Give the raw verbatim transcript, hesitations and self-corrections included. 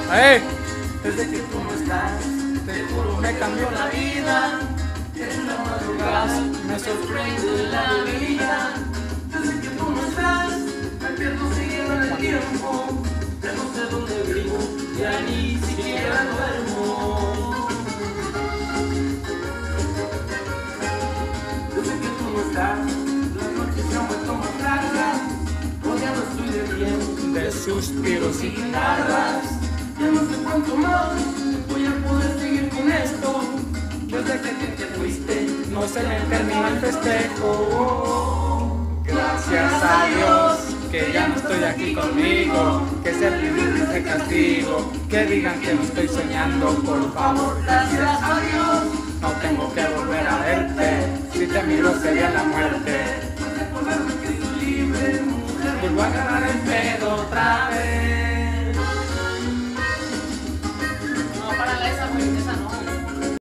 ¡Eh! Desde que tú no estás, te juro me cambió la vida. En la madrugada me sorprende la vida. Desde que tú no estás, me pierdo siguiendo el tiempo. Ya no sé dónde vivo, ya ni siquiera duermo. Desde que tú no estás, las noches se han vuelto más largas. Rodeado estoy de bien, de suspiros y guitarras. Ya no sé cuánto más voy a poder seguir con esto. Desde que te fuiste, no se me termina el festejo. Gracias a Dios que ya no estoy aquí conmigo, que sea vivir este castigo, que digan que no estoy soñando, por favor. Gracias a Dios, no tengo que volver a verte, si te miro sería la muerte. Recordarme que soy libre, mujer, vuelvo a ganar el